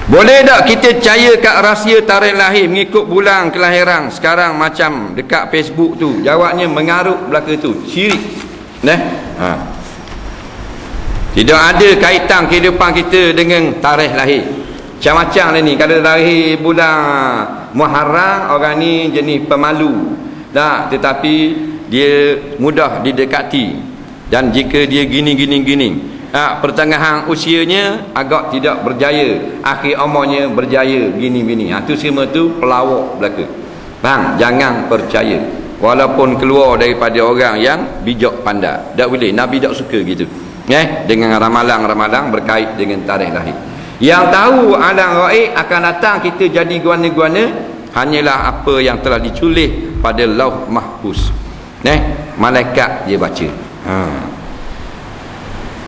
Boleh tak kita percaya kat rahsia tarikh lahir mengikut bulan kelahiran sekarang macam dekat Facebook tu? Jawabnya mengarut belaka tu. Syirik. Tidak ada kaitan kehidupan kita dengan tarikh lahir. Macam-macam lah ni. Kalau lahir bulan Muharram, orang ni jenis pemalu. Tetapi dia mudah didekati. Dan jika dia gini, pertengahan usianya agak tidak berjaya, akhir umurnya berjaya, gini-gini. Itu semua tu pelawak belaka. Bang, jangan percaya walaupun keluar daripada orang yang bijak pandai. Tak boleh, Nabi tak suka gitu dengan ramalan-ramalan berkait dengan tarikh lahir. Yang tahu alam gaib akan datang kita jadi guana-guana hanyalah apa yang telah ditulis pada Lauh Mahfuz. Malaikat dia baca.